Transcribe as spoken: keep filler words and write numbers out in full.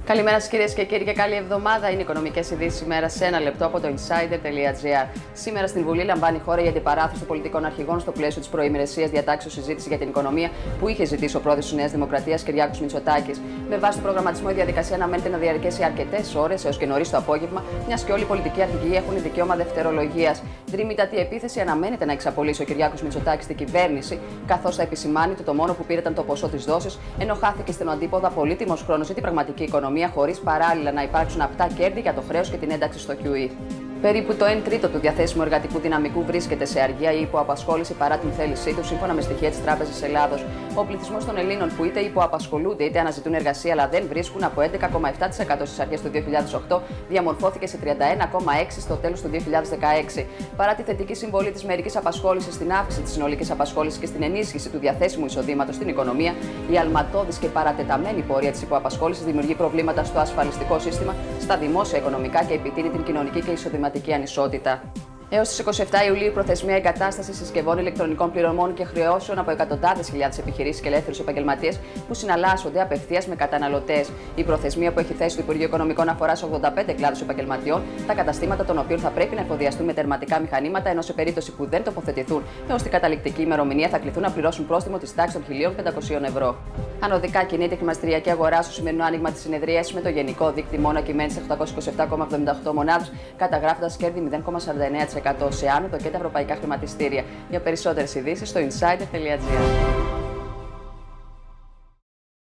Καλημέρα σας κυρίες και κύριοι και καλή εβδομάδα. Είναι οικονομικές ειδήσεις ημέρα σε ένα λεπτό από το insider τελεία gr. Σήμερα στην Βουλή λαμβάνει η χώρα η αντιπαράθεση των πολιτικών αρχηγών στο πλαίσιο της προημερησίας διατάξεως συζήτηση για την οικονομία που είχε ζητήσει ο πρόεδρος της Νέας Δημοκρατίας Κυριάκος Μητσοτάκης. Με βάση τον προγραμματισμό η διαδικασία αναμένεται να διαρκέσει αρκετές ώρες έως και νωρίς το απόγευμα, μιας και όλοι οι πολιτικοί αρχηγοί έχουν δικαίωμα δευτερολογίας. Δρυμύτατη επίθεση αναμένεται να εξαπολύσει ο Κυριάκος Μητσοτάκης στην κυβέρνηση, καθώς θα επισημάνει ότι το μόνο που πήρε ήταν το ποσό της δόσης, ενώ χάθηκε στην αντίποδα πολύτιμος χρόνος για την πραγματική οικονομία, χωρίς παράλληλα να υπάρξουν απτά κέρδη για το χρέος και την ένταξη στο κιου ι. Περίπου το ένα τρίτο του διαθέσιμου εργατικού δυναμικού βρίσκεται σε αργία ή υποαπασχόληση παρά την θέλησή του, σύμφωνα με στοιχεία της Τράπεζας Ελλάδος. Ο πληθυσμός των Ελλήνων που είτε υποαπασχολούνται είτε αναζητούν εργασία αλλά δεν βρίσκουν από έντεκα κόμμα επτά τοις εκατό στις αρχές του δύο χιλιάδες οκτώ διαμορφώθηκε σε τριάντα ένα κόμμα έξι τοις εκατό στο τέλος του δύο χιλιάδες δεκαέξι. Παρά τη θετική συμβολή της μερικής απασχόλησης στην αύξηση της συνολικής απασχόλησης και στην ενίσχυση του διαθέσιμου εισοδήματος στην οικονομία, η αλματώδης και παρατεταμένη πορεία της υποαπασχόλησης δημιουργεί προβλήματα στο ασφαλιστικό σύστημα, στα δημόσια οικονομικά και επιτείνει την κοινωνική και εισοδηματική ανισότητα. Έως τις είκοσι επτά Ιουλίου η προθεσμία εγκατάστασης συσκευών ηλεκτρονικών πληρωμών και χρεώσεων από εκατοντάδες χιλιάδες επιχειρήσεις και ελεύθερους επαγγελματίες που συναλλάσσονται απευθείας με καταναλωτές. Η προθεσμία που έχει θέσει το Υπουργείο Οικονομικών αφορά σε ογδόντα πέντε κλάδους επαγγελματιών, τα καταστήματα των οποίων θα πρέπει να εφοδιαστούν με τερματικά μηχανήματα, ενώ σε περίπτωση που δεν τοποθετηθούν έως την καταληκτική ημερομηνία θα κληθούν να πληρώσουν πρόστιμο της τάξης των χίλια πεντακόσια ευρώ. Ανωδικά κινείται η χρηματιστηριακή αγορά στο σημερινό άνοιγμα της συνεδρίας με το γενικό δείκτη μόνο κειμένη σε οκτακόσιες είκοσι επτά κόμμα εβδομήντα οκτώ μονάδες, καταγράφοντας κέρδη μηδέν κόμμα σαράντα εννέα τοις εκατό σε άνοδο και τα ευρωπαϊκά χρηματιστήρια. Για περισσότερες ειδήσεις στο insider τελεία gr.